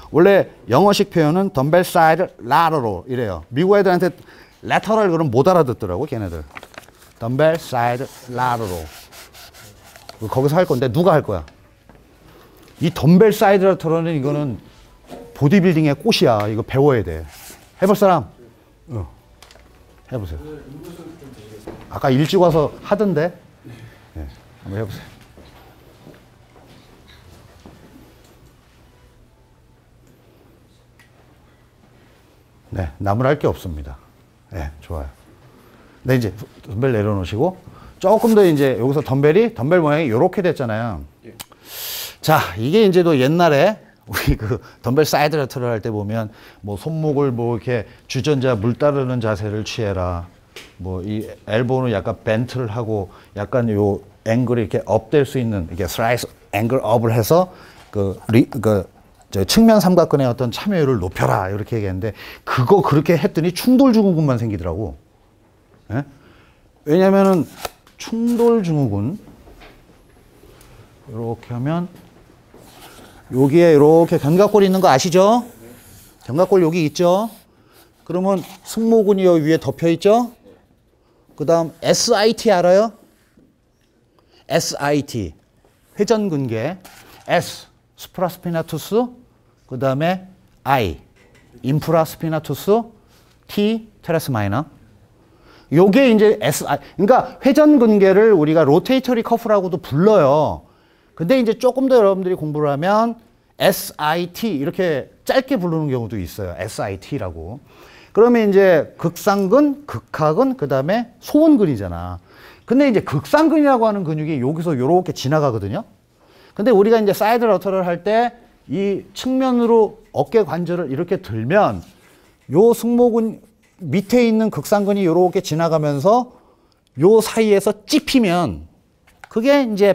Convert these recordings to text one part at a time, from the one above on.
원래 영어식 표현은 덤벨 사이드 라터럴 이래요. 미국 애들한테 레터럴 그럼 못 알아듣더라고 걔네들. 덤벨 사이드 라터럴. 거기서 할 건데 누가 할 거야? 이 덤벨 사이드 라터럴은 이거는 보디빌딩의 꽃이야. 이거 배워야 돼. 해볼 사람? 해보세요. 아까 일찍 와서 하던데? 네, 한번 해보세요. 네, 나무랄 게 없습니다. 네, 좋아요. 네, 이제 덤벨 내려놓으시고 조금 더 이제 여기서 덤벨 모양이 이렇게 됐잖아요. 자, 이게 이제 또 옛날에 우리 그 덤벨 사이드 레터럴 할 때 보면 뭐 손목을 뭐 이렇게 주전자 물 따르는 자세를 취해라. 뭐 이 엘보는 약간 벤트를 하고 약간 요 앵글이 이렇게 업될 수 있는 이게 슬라이스 앵글 업을 해서 저 측면 삼각근의 어떤 참여율을 높여라 이렇게 얘기했는데 그거 그렇게 했더니 충돌 증후군만 생기더라고. 예? 왜냐면은 충돌 증후군 이렇게 하면 여기에 이렇게 견갑골 있는 거 아시죠? 견갑골 여기 있죠? 그러면 승모근이 여기 위에 덮여 있죠? 그 다음 SIT 알아요? SIT 회전근개 S 스프라스피나투스 그 다음에 I 인프라스피나투스 T 테레스 마이너 요게 이제 SI 그러니까 회전근개를 우리가 로테이터리 커프라고도 불러요. 근데 이제 조금 더 여러분들이 공부를 하면 SIT 이렇게 짧게 부르는 경우도 있어요. SIT라고. 그러면 이제 극상근, 극하근, 그 다음에 소원근이잖아. 근데 이제 극상근이라고 하는 근육이 여기서 이렇게 지나가거든요. 근데 우리가 이제 사이드 러터를 할 때 이 측면으로 어깨 관절을 이렇게 들면 요 승모근 밑에 있는 극상근이 이렇게 지나가면서 요 사이에서 찝히면 그게 이제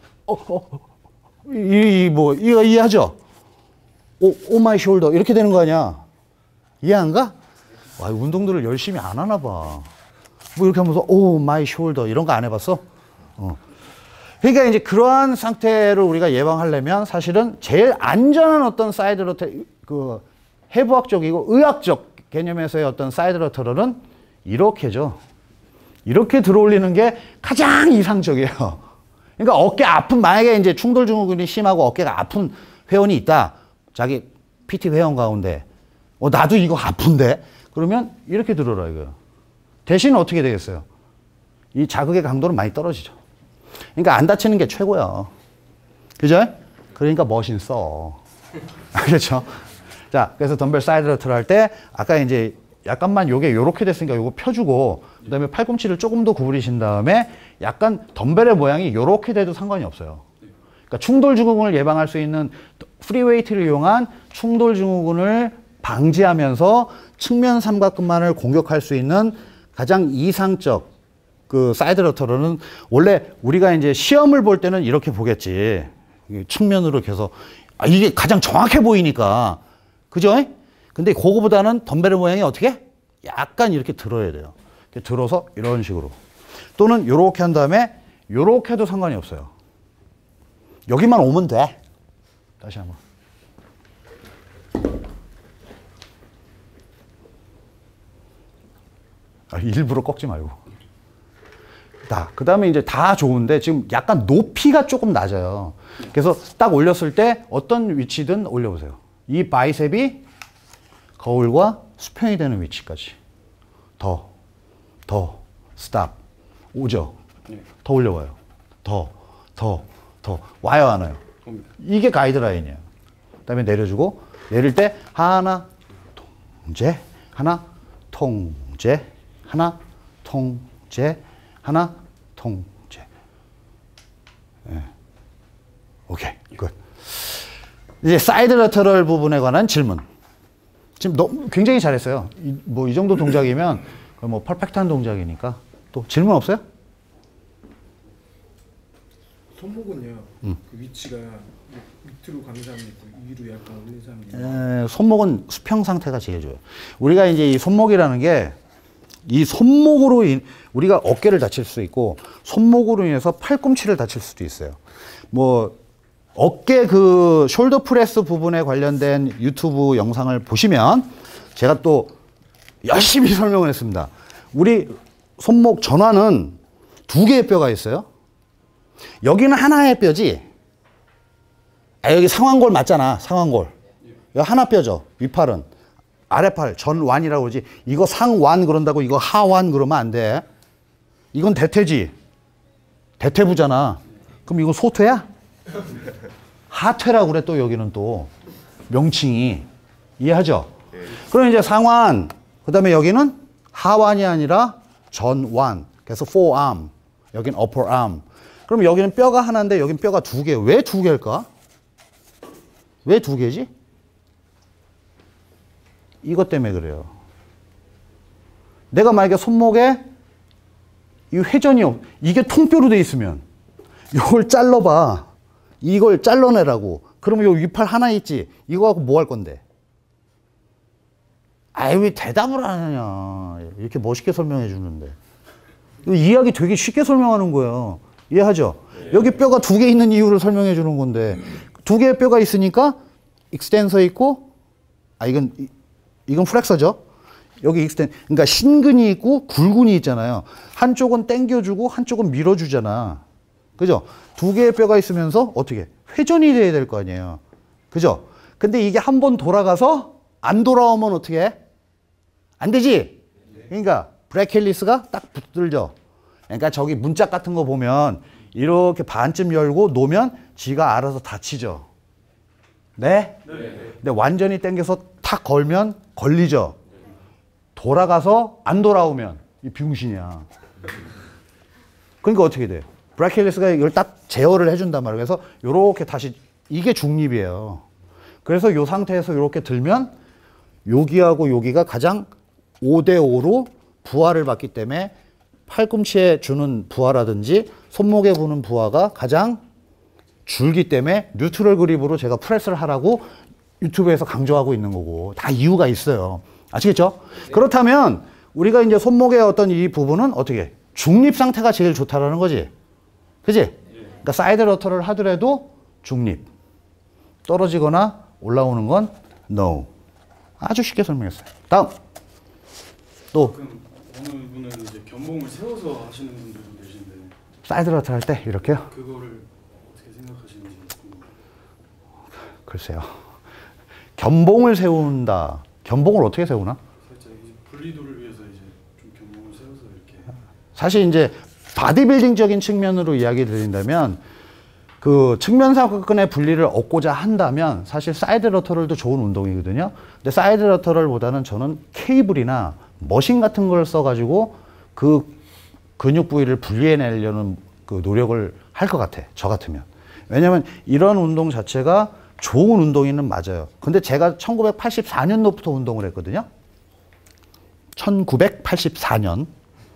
이거 이해하죠? 오 마이 숄더 이렇게 되는 거 아니야? 이해 안 가? 와, 운동들을 열심히 안 하나 봐. 뭐 이렇게 하면서 오 마이 숄더 이런 거 안 해봤어? 그러니까 이제 그러한 상태를 우리가 예방하려면 사실은 제일 안전한 어떤 사이드 러터 그 해부학적이고 의학적 개념에서의 어떤 사이드 러터럴은 이렇게죠. 이렇게 들어올리는 게 가장 이상적이에요. 그러니까 어깨 아픈 만약에 이제 충돌 증후군이 심하고 어깨가 아픈 회원이 있다. 자기 PT 회원 가운데 나도 이거 아픈데 그러면 이렇게 들어라 이거요. 대신 어떻게 되겠어요? 이 자극의 강도는 많이 떨어지죠. 그러니까 안 다치는 게 최고야. 그죠? 그러니까 머신 써. 그렇죠? 자, 그래서 덤벨 사이드 러터를 할 때 아까 이제 약간만 요게 요렇게 됐으니까 요거 펴주고 그다음에 팔꿈치를 조금 더 구부리신 다음에 약간 덤벨의 모양이 요렇게 돼도 상관이 없어요. 그러니까 충돌 증후군을 예방할 수 있는 프리웨이트를 이용한 충돌 증후군을 방지하면서 측면 삼각근만을 공격할 수 있는 가장 이상적 그 사이드 러터럴은 원래 우리가 이제 시험을 볼 때는 이렇게 보겠지. 측면으로 계속 이게 가장 정확해 보이니까. 그죠? 근데 그거보다는 덤벨의 모양이 어떻게? 약간 이렇게 들어야 돼요. 이렇게 들어서 이런 식으로. 또는 이렇게 한 다음에 이렇게 해도 상관이 없어요. 여기만 오면 돼. 다시 한번. 일부러 꺾지 말고. 그 다음에 이제 다 좋은데 지금 약간 높이가 조금 낮아요. 그래서 딱 올렸을 때 어떤 위치든 올려보세요. 이 바이셉이 거울과 수평이 되는 위치까지. 더, 스탑. 오죠? 더 올려봐요. 더. 와요, 안 와요? 이게 가이드라인이에요. 그 다음에 내려주고, 내릴 때 하나, 통제, 하나, 통제, 하나, 통제, 하나, 통제. 네. 오케이, 굿. 이제 사이드 러터럴 부분에 관한 질문. 지금 굉장히 잘했어요. 뭐 이 정도 동작이면 뭐 퍼펙트한 동작이니까. 또 질문 없어요? 손목은요. 그 위치가 밑으로 가는 사람이 있고 위로 약간 올린 사람이 있고. 손목은 수평 상태가 제일 좋아요. 우리가 이제 이 손목이라는 게 이 손목으로 우리가 어깨를 다칠 수 있고 손목으로 인해서 팔꿈치를 다칠 수도 있어요. 뭐 어깨 그 숄더 프레스 부분에 관련된 유튜브 영상을 보시면 제가 또 열심히 설명을 했습니다. 우리 손목 전완은 두 개의 뼈가 있어요. 여기는 하나의 뼈지. 여기 상완골 맞잖아. 상완골. 여기 하나 뼈죠. 윗팔은. 아래팔 전완이라고 그러지. 이거 상완 그런다고 이거 하완 그러면 안 돼. 이건 대퇴지. 대퇴부잖아. 그럼 이거 소퇴야? 하퇴라고 그래. 또 여기는 또 명칭이. 이해하죠? 그럼 이제 상완, 그 다음에 여기는 하완이 아니라 전완. 그래서 forearm, 여긴 upper arm. 그럼 여기는 뼈가 하나인데 여긴 뼈가 두 개. 왜 두 개일까? 왜 두 개지? 이것 때문에 그래요. 내가 만약에 손목에 이 회전이 이게 통뼈로 돼 있으면 이걸 잘라봐. 이걸 잘라내라고. 그러면 요 윗팔 하나 있지? 이거 갖고 뭐 할 건데? 아이, 왜 대답을 안 하냐. 이렇게 멋있게 설명해 주는데. 이야기 되게 쉽게 설명하는 거예요. 이해하죠? 여기 뼈가 두 개 있는 이유를 설명해 주는 건데, 두 개의 뼈가 있으니까 익스텐서 있고, 이건 플렉서죠? 여기 그러니까 신근이 있고 굴근이 있잖아요. 한쪽은 당겨주고 한쪽은 밀어주잖아. 그죠? 두 개의 뼈가 있으면서 어떻게? 회전이 돼야 될 거 아니에요. 그죠? 근데 이게 한 번 돌아가서 안 돌아오면 어떻게 해? 안 되지? 그러니까 브래킬리스가 딱 붙들죠. 그러니까 저기 문짝 같은 거 보면 이렇게 반쯤 열고 놓으면 지가 알아서 닫히죠. 네? 근데 완전히 당겨서 탁 걸면 걸리죠. 돌아가서 안 돌아오면 이 병신이야. 그러니까 어떻게 돼요? 브래킬리스가 이걸 딱 제어를 해준단 말이에요. 그래서 요렇게 다시 이게 중립이에요. 그래서 이 상태에서 이렇게 들면 여기하고 여기가 가장 5대5로 부하를 받기 때문에 팔꿈치에 주는 부하라든지 손목에 부는 부하가 가장 줄기 때문에 뉴트럴 그립으로 제가 프레스를 하라고 유튜브에서 강조하고 있는 거고 다 이유가 있어요. 아시겠죠? 그렇다면 우리가 이제 손목의 어떤 이 부분은 어떻게 중립 상태가 제일 좋다라는 거지. 그지? 그러니까 사이드 러터를 하더라도 중립. 떨어지거나 올라오는 건 no. 아주 쉽게 설명했어요. 다음. 또 그럼 어느 분은 이제 견봉을 세워서 하시는 분들도 계신데 사이드 러터 할 때 이렇게요? 그거를 어떻게 생각하시는지 궁금해요. 글쎄요. 견봉을 세운다. 견봉을 어떻게 세우나? 살짝 이제 분리도를 위해서 이제 좀 견봉을 세워서 이렇게 사실 이제 바디빌딩적인 측면으로 이야기 드린다면 그 측면사근의 분리를 얻고자 한다면 사실 사이드 러터럴도 좋은 운동이거든요. 근데 사이드 러터럴보다는 저는 케이블이나 머신 같은 걸 써가지고 그 근육 부위를 분리해내려는 그 노력을 할 것 같아. 저 같으면. 왜냐면 이런 운동 자체가 좋은 운동이는 맞아요. 근데 제가 1984년도부터 운동을 했거든요. 1984년.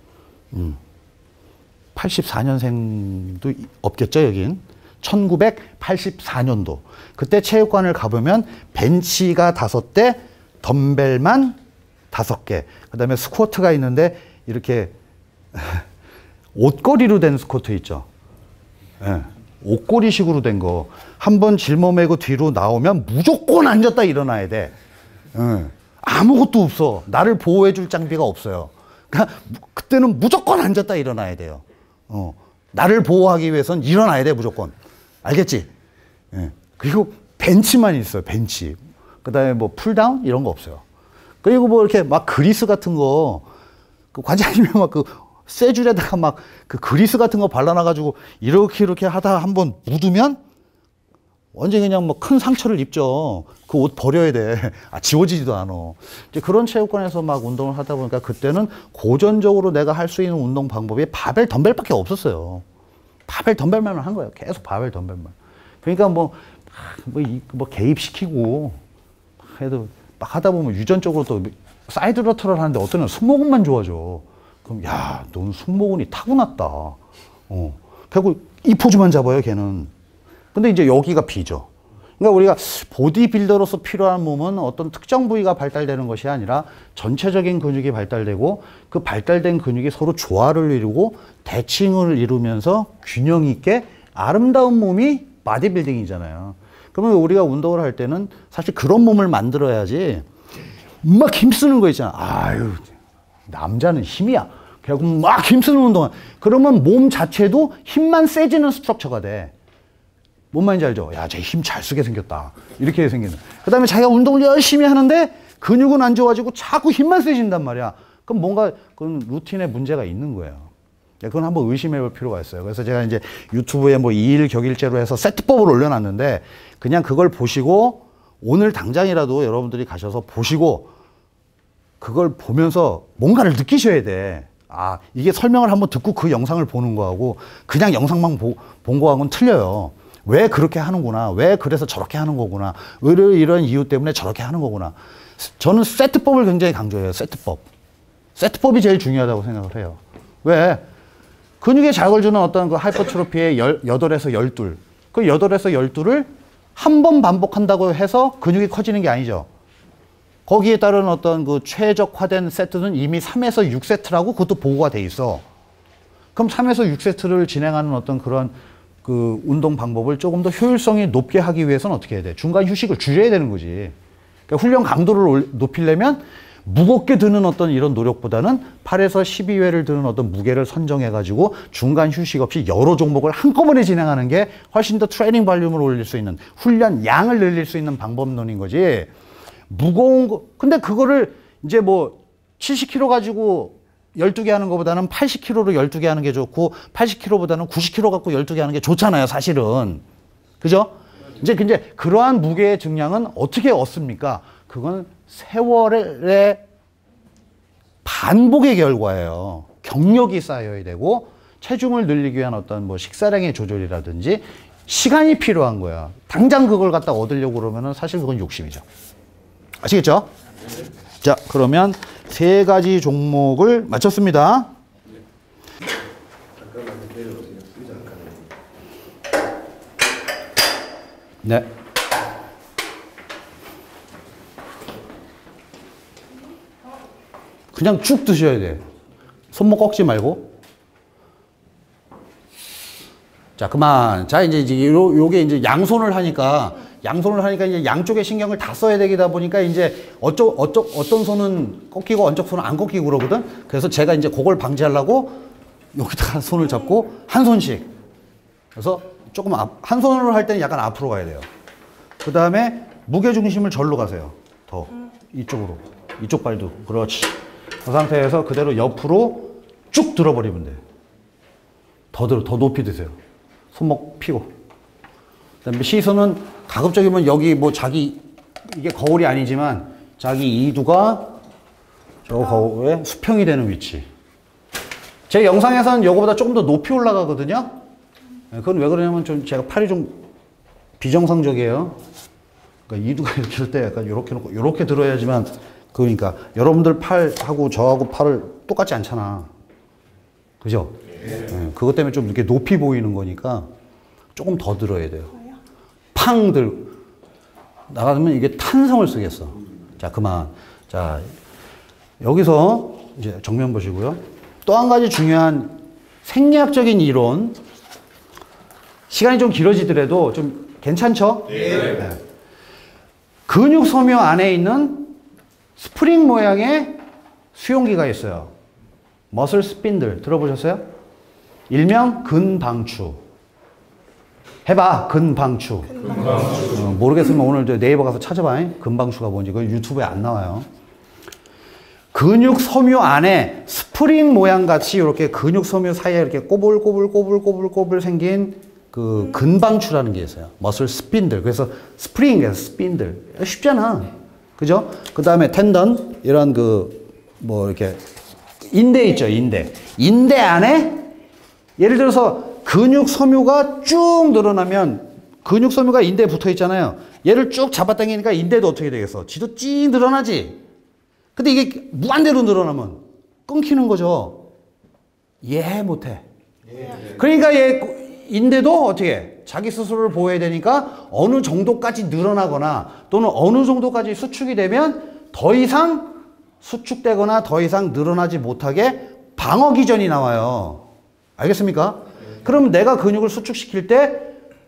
84년생도 없겠죠, 여긴. 1984년도. 그때 체육관을 가보면 벤치가 5대, 덤벨만 5개. 그 다음에 스쿼트가 있는데 이렇게 옷걸이로 된 스쿼트 있죠. 예. 옷걸이식으로 된 거. 한번 짊어매고 뒤로 나오면 무조건 앉았다 일어나야 돼. 예. 아무것도 없어. 나를 보호해줄 장비가 없어요. 그러니까 그때는 무조건 앉았다 일어나야 돼요. 나를 보호하기 위해서는 일어나야 돼, 무조건. 알겠지? 예. 그리고 벤치만 있어요, 벤치. 그 다음에 뭐 풀다운? 이런 거 없어요. 그리고 뭐 이렇게 막 그리스 같은 거, 그 관장님이 막 그 쇠줄에다가 막 그 그리스 같은 거 발라놔가지고 이렇게 하다가 한번 묻으면 완전 그냥 뭐 큰 상처를 입죠. 그 옷 버려야 돼. 지워지지도 않아. 이제 그런 체육관에서 막 운동을 하다 보니까 그때는 고전적으로 내가 할 수 있는 운동 방법이 바벨 덤벨밖에 없었어요. 바벨 덤벨만 한 거예요. 계속 바벨 덤벨만. 그러니까 뭐 개입시키고 해도 막 하다 보면 유전적으로 또 사이드 러터를 하는데 어떤 애는 승모근만 좋아져. 그럼 야, 넌 승모근이 타고났다. 결국 이 포즈만 잡아요, 걔는. 근데 이제 여기가 비죠. 그러니까 우리가 보디빌더로서 필요한 몸은 어떤 특정 부위가 발달되는 것이 아니라 전체적인 근육이 발달되고 그 발달된 근육이 서로 조화를 이루고 대칭을 이루면서 균형 있게 아름다운 몸이 바디빌딩이잖아요. 그러면 우리가 운동을 할 때는 사실 그런 몸을 만들어야지 막 힘쓰는 거 있잖아. 아유, 남자는 힘이야. 결국 막 힘쓰는 운동은. 그러면 몸 자체도 힘만 세지는 스트럭처가 돼. 뭔 말인지 알죠? 야, 쟤 힘 잘 쓰게 생겼다. 이렇게 생기는. 그 다음에 자기가 운동을 열심히 하는데 근육은 안 좋아지고 자꾸 힘만 세진단 말이야. 그럼 뭔가 그건 루틴에 문제가 있는 거예요. 그건 한번 의심해 볼 필요가 있어요. 그래서 제가 이제 유튜브에 뭐 2일 격일제로 해서 세트법을 올려놨는데 그냥 그걸 보시고 오늘 당장이라도 여러분들이 가셔서 보시고 그걸 보면서 뭔가를 느끼셔야 돼. 아, 이게 설명을 한번 듣고 그 영상을 보는 거하고 그냥 영상만 본 거하고는 틀려요. 왜 그렇게 하는구나. 왜 그래서 저렇게 하는 거구나. 이런 이유 때문에 저렇게 하는 거구나. 저는 세트법을 굉장히 강조해요. 세트법. 세트법이 제일 중요하다고 생각을 해요. 왜? 근육에 자극을 주는 어떤 그 하이퍼트로피의 8에서 12. 그 8에서 12를 한 번 반복한다고 해서 근육이 커지는 게 아니죠. 거기에 따른 어떤 그 최적화된 세트는 이미 3에서 6세트라고 그것도 보고가 돼 있어. 그럼 3에서 6세트를 진행하는 어떤 그런 그 운동 방법을 조금 더 효율성이 높게 하기 위해서는 어떻게 해야 돼? 중간 휴식을 줄여야 되는 거지. 그러니까 훈련 강도를 높이려면 무겁게 드는 어떤 이런 노력보다는 8에서 12회를 드는 어떤 무게를 선정해가지고 중간 휴식 없이 여러 종목을 한꺼번에 진행하는 게 훨씬 더 트레이닝 발륨을 올릴 수 있는 훈련 양을 늘릴 수 있는 방법론인 거지. 무거운 거, 근데 그거를 이제 뭐 70kg 가지고 12개 하는 것보다는 80kg로 12개 하는 게 좋고 80kg보다는 90kg 갖고 12개 하는 게 좋잖아요, 사실은. 그죠? 이제 근데 그러한 무게의 증량은 어떻게 얻습니까? 그건 세월의 반복의 결과예요. 경력이 쌓여야 되고 체중을 늘리기 위한 어떤 뭐 식사량의 조절이라든지 시간이 필요한 거야. 당장 그걸 갖다 얻으려고 그러면은 사실 그건 욕심이죠. 아시겠죠? 자, 그러면 3가지 종목을 마쳤습니다. 네. 그냥 쭉 드셔야 돼. 손목 꺾지 말고. 자, 그만. 자, 이제 요게 이제 양손을 하니까 이제 양쪽의 신경을 다 써야 되다 보니까 이제 어떤 손은 꺾이고 어떤 손은 안 꺾이고 그러거든. 그래서 제가 이제 그걸 방지하려고 여기다가 손을 잡고 한 손씩. 그래서 조금 한 손으로 할 때는 약간 앞으로 가야 돼요. 그 다음에 무게 중심을 절로 가세요. 더. 이쪽으로. 이쪽 발도. 그렇지. 그 상태에서 그대로 옆으로 쭉 들어버리면 돼. 더 높이 드세요. 손목 펴고. 그 다음에 시선은 가급적이면 여기 뭐 이게 거울이 아니지만 자기 이두가 저 거울에 수평이 되는 위치. 제 영상에서는 이거보다 조금 더 높이 올라가거든요. 그건 왜 그러냐면 제가 팔이 좀 비정상적이에요. 그러니까 이두가 이렇게 들 때 약간 이렇게 놓고 이렇게 들어야지만 그러니까 여러분들 팔하고 저하고 팔을 똑같지 않잖아. 그죠? 네, 그것 때문에 좀 이렇게 높이 보이는 거니까 조금 더 들어야 돼요. 팡 나가면 이게 탄성을 쓰겠어. 자, 그만. 자, 여기서 이제 정면 보시고요. 또 한 가지 중요한 생리학적인 이론. 시간이 좀 길어지더라도 좀 괜찮죠? 네. 근육 섬유 안에 있는 스프링 모양의 수용기가 있어요. 머슬 스핀들 들어보셨어요? 일명 근방추. 해봐. 근방추. 모르겠으면 오늘 네이버 가서 찾아봐. 근방추가 뭔지. 그거 유튜브에 안 나와요. 근육 섬유 안에 스프링 모양 같이 이렇게 근육 섬유 사이에 이렇게 꼬불꼬불 생긴 그 근방추라는 게 있어요. 머슬 스핀들. 그래서 스프링, 스핀들. 쉽잖아. 그죠? 그 다음에 텐던, 이런 뭐 이렇게 인대 있죠, 인대. 인대 안에 예를 들어서 근육 섬유가 쭉 늘어나면 근육 섬유가 인대에 붙어 있잖아요. 얘를 쭉 잡아당기니까 인대도 어떻게 되겠어? 지도 쭉 늘어나지. 근데 이게 무한대로 늘어나면 끊기는 거죠. 이해 못해. 그러니까 얘 인대도 어떻게 해? 자기 스스로를 보호해야 되니까 어느 정도까지 늘어나거나 또는 어느 정도까지 수축이 되면 더 이상 수축되거나 더 이상 늘어나지 못하게 방어 기전이 나와요. 알겠습니까? 그럼 내가 근육을 수축시킬 때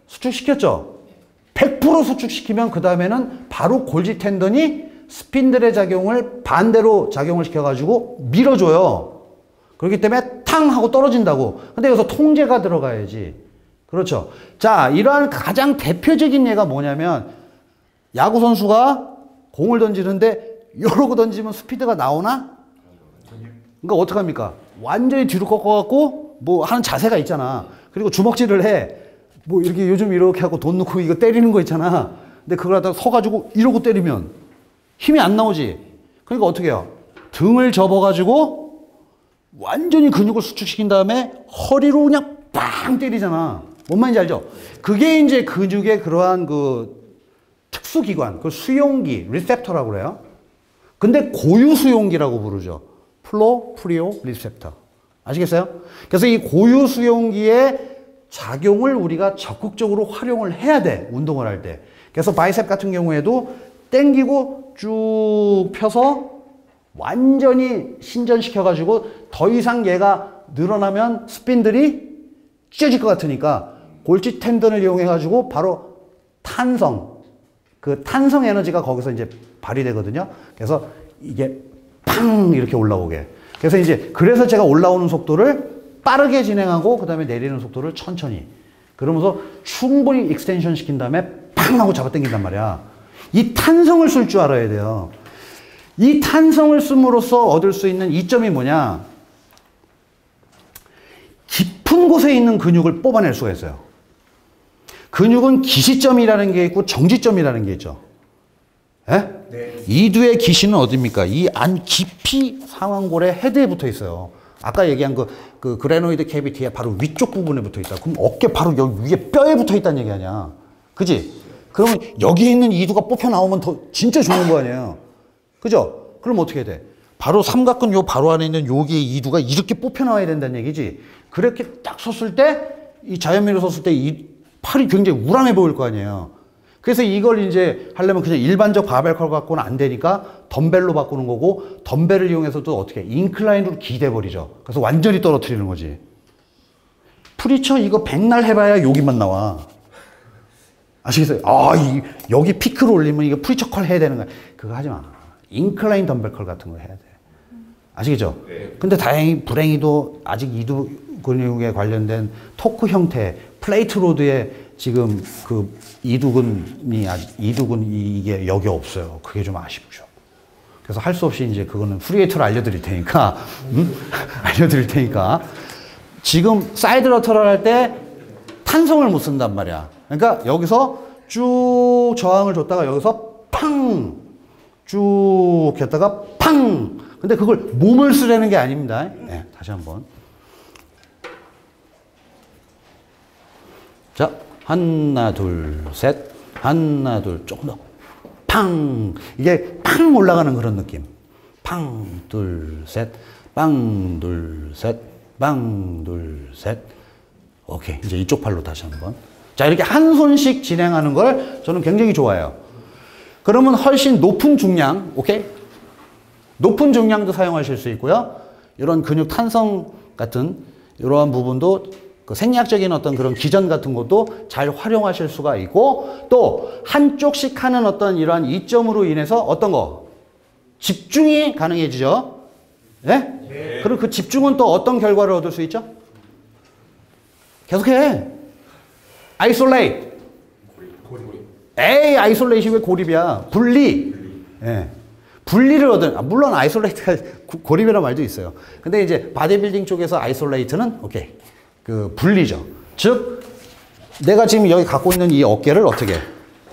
수축시켰죠? 100% 수축시키면 그 다음에는 바로 골지 텐던이 스핀들의 작용을 반대로 작용을 시켜가지고 밀어줘요. 그렇기 때문에 탕 하고 떨어진다고. 근데 여기서 통제가 들어가야지. 그렇죠. 자, 이러한 가장 대표적인 예가 뭐냐면 야구 선수가 공을 던지는데 이러고 던지면 스피드가 나오나? 그러니까 어떡합니까? 완전히 뒤로 꺾어갖고 뭐 하는 자세가 있잖아. 그리고 주먹질을 해. 뭐 이렇게 요즘 이렇게 하고 돈 넣고 이거 때리는 거 있잖아. 근데 그걸 갖다가 서가지고 이러고 때리면 힘이 안 나오지. 그러니까 어떻게 해요? 등을 접어가지고 완전히 근육을 수축시킨 다음에 허리로 그냥 빵 때리잖아. 뭔 말인지 알죠? 그게 이제 근육의 그러한 그 특수기관, 그 수용기, 리셉터라고 그래요. 근데 고유 수용기라고 부르죠. 플로, 프리오, 리셉터. 아시겠어요? 그래서 이 고유 수용기의 작용을 우리가 적극적으로 활용을 해야 돼. 운동을 할 때. 그래서 바이셉 같은 경우에도 당기고 쭉 펴서 완전히 신전시켜가지고 더 이상 얘가 늘어나면 스핀들이 찢어질 것 같으니까 골지 텐던을 이용해가지고 바로 탄성, 그 탄성 에너지가 거기서 이제 발휘되거든요. 그래서 이게 팡 이렇게 올라오게. 그래서 이제 그래서 제가 올라오는 속도를 빠르게 진행하고 그 다음에 내리는 속도를 천천히. 그러면서 충분히 익스텐션 시킨 다음에 팡 하고 잡아당긴단 말이야. 이 탄성을 쓸 줄 알아야 돼요. 이 탄성을 씀으로써 얻을 수 있는 이점이 뭐냐? 깊은 곳에 있는 근육을 뽑아낼 수가 있어요. 근육은 기시점이라는 게 있고 정지점이라는 게 있죠. 예? 네. 이두의 기시는 어디입니까? 이 안 깊이 상완골의 헤드에 붙어 있어요. 아까 얘기한 그 그레노이드 캐비티의 바로 위쪽 부분에 붙어 있다. 그럼 어깨 바로 여기 위에 뼈에 붙어 있다는 얘기 아니야. 그지? 그러면 여기에 있는 이두가 뽑혀 나오면 더 진짜 좋은 거 아니에요. 그죠? 그럼 어떻게 돼? 바로 삼각근 요 바로 안에 있는 여기에 이두가 이렇게 뽑혀 나와야 된다는 얘기지. 그렇게 딱 섰을 때, 이 자연미로 섰을 때 이 팔이 굉장히 우람해 보일 거 아니에요. 그래서 이걸 이제 하려면 그냥 일반적 바벨 컬 갖고는 안 되니까 덤벨로 바꾸는 거고, 덤벨을 이용해서도 어떻게 인클라인으로 기대버리죠. 그래서 완전히 떨어뜨리는 거지. 프리처 이거 백날 해봐야 여기만 나와. 아시겠어요? 여기 피크로 올리면 이거 프리처 컬 해야 되는 거야. 그거 하지 마. 인클라인 덤벨 컬 같은 거 해야 돼. 아시겠죠? 네. 근데 다행히 불행히도 아직 이두 근육에 관련된 토크 형태, 플레이트 로드에 지금 그 이두근이 이게 여기 없어요. 그게 좀 아쉽죠. 그래서 할 수 없이 이제 그거는 프리에이터를 알려드릴 테니까, 알려드릴 테니까. 지금 사이드 러터럴 할 때 탄성을 못 쓴단 말이야. 그러니까 여기서 쭉 저항을 줬다가 여기서 팡! 쭉 했다가 팡! 근데 그걸 몸을 쓰려는 게 아닙니다. 네, 다시 한번. 자, 하나, 둘, 셋. 하나, 둘, 조금 더. 팡! 이게 팡 올라가는 그런 느낌. 팡, 둘, 셋. 빵, 둘, 셋. 빵, 둘, 셋. 오케이. 이제 이쪽 팔로 다시 한번. 자, 이렇게 한 손씩 진행하는 걸 저는 굉장히 좋아해요. 그러면 훨씬 높은 중량, 오케이? 높은 중량도 사용하실 수 있고요. 이런 근육 탄성 같은 이러한 부분도 그 생리학적인 어떤 그런 기전 같은 것도 잘 활용하실 수가 있고, 또 한쪽씩 하는 어떤 이러한 이점으로 인해서 어떤 거? 집중이 가능해지죠? 예? 네? 그리고 그 집중은 또 어떤 결과를 얻을 수 있죠? 계속해. 아이솔레이트. 에이, 아이솔레이트이 왜 고립이야? 분리. 예. 분리를 얻은, 물론 아이솔레이트가 고립이라는 말도 있어요. 근데 이제 바디빌딩 쪽에서 아이솔레이트는 오케이. 그 분리죠. 즉, 내가 지금 여기 갖고 있는 이 어깨를 어떻게 해?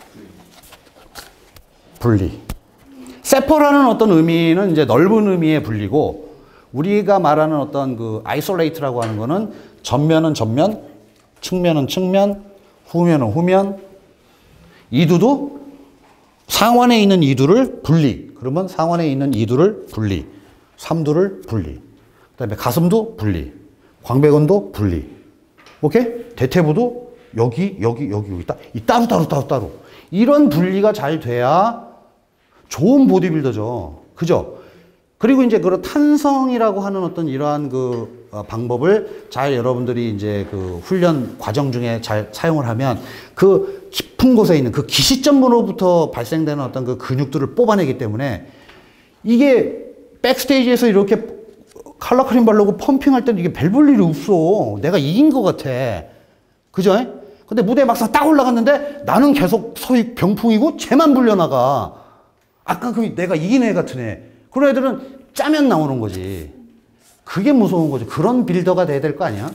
분리. 세퍼라는 어떤 의미는 이제 넓은 의미의 분리고, 우리가 말하는 어떤 그 아이솔레이트라고 하는 거는 전면은 전면, 측면은 측면, 후면은 후면, 이두도 상완에 있는 이두를 분리. 그러면 상완에 있는 이두를 분리. 삼두를 분리. 그 다음에 가슴도 분리. 광배근도 분리. 오케이? 대퇴부도 여기 따로. 이런 분리가 잘 돼야 좋은 보디빌더죠. 그죠? 그리고 이제 그런 탄성이라고 하는 어떤 이러한 그 방법을 잘 여러분들이 이제 그 훈련 과정 중에 잘 사용을 하면 그 깊은 곳에 있는 그 기시점으로부터 발생되는 어떤 그 근육들을 뽑아내기 때문에 이게 백스테이지에서 이렇게 칼라크림 바르고 펌핑할 때는 이게 별 볼 일이 없어. 내가 이긴 것 같아. 그죠? 근데 무대에 막상 딱 올라갔는데 나는 계속 서희 병풍이고 쟤만 불려나가. 아까 그 내가 이긴 애 같은 애. 그런 애들은 짜면 나오는 거지. 그게 무서운 거죠. 그런 빌더가 돼야 될 거 아니야?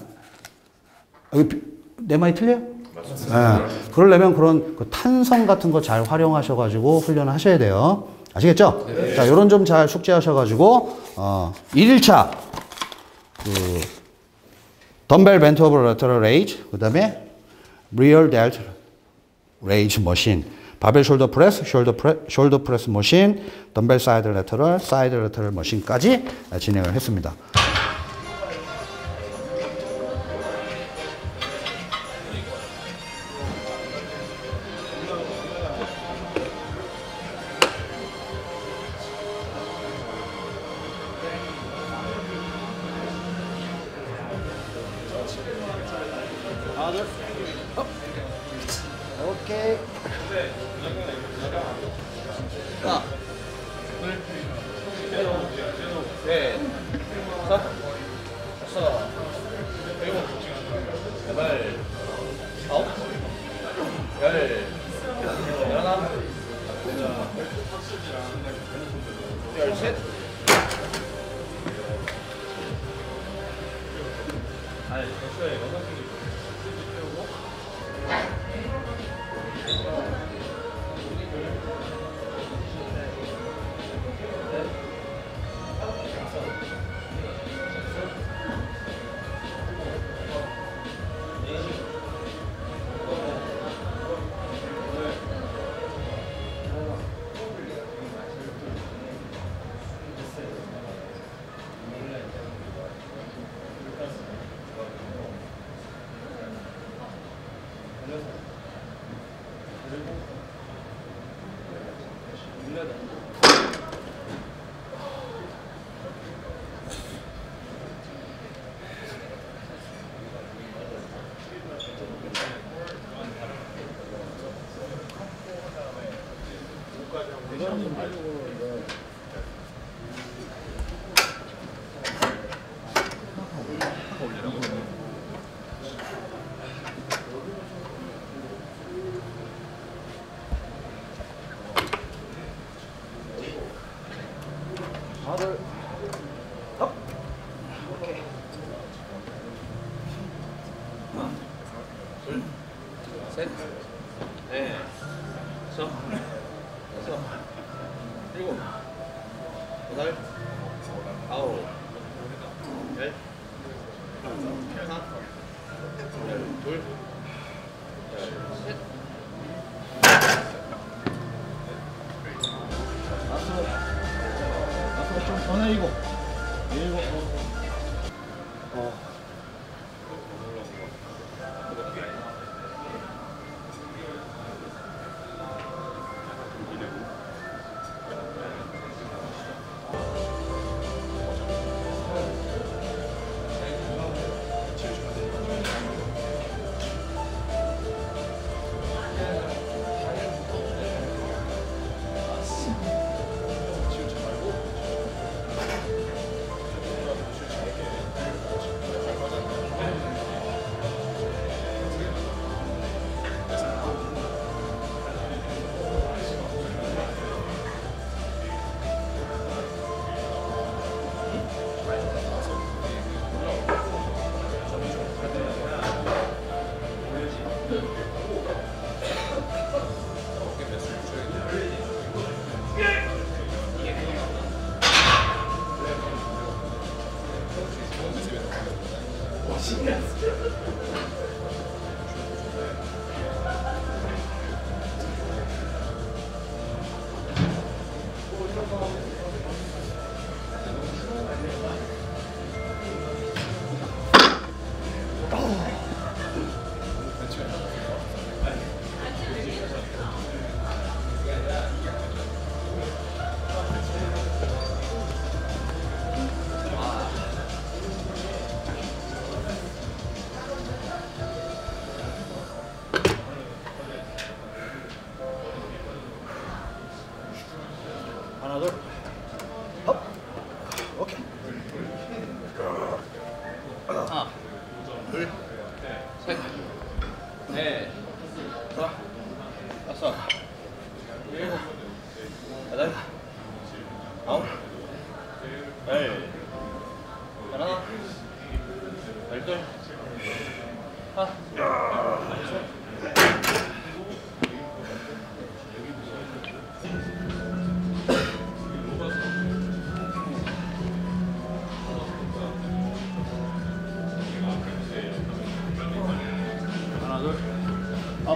내 말이 틀려요? 맞습니다. 네. 그러려면 그런 그 탄성 같은 거 잘 활용하셔가지고 훈련을 하셔야 돼요. 아시겠죠? 네. 자, 요런 점 잘 숙지하셔가지고, 1일차, 덤벨 벤트 오버 레터럴 레이즈, 그 다음에 리얼 델트 레이즈 머신, 바벨 숄더 프레스, 숄더 프레스 머신, 덤벨 사이드 레터럴 머신까지 진행을 했습니다. 오케이. 하나, 둘, 셋, 다섯, 일곱, 여덟, 아홉, 열, 열하나, 열셋. 아니, 됐어요. 셋, 넷, 다섯, 여섯, 일곱, 여덟, 아홉, 열, 하나, 둘, 셋, 다섯 좀 더 내리고, 일곱, 하나, 둘. 업. 오케이. 하나, 둘, 셋, 넷, 다섯, 일곱, 여덟, 아홉, 열, 하나, 열둘, 하나, 하나, 둘, 업.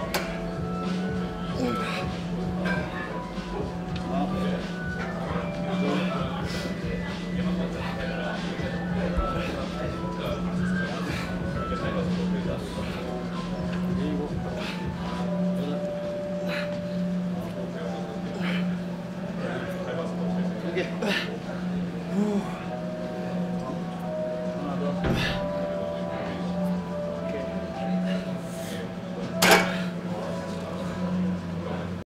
두 개. 하나 더.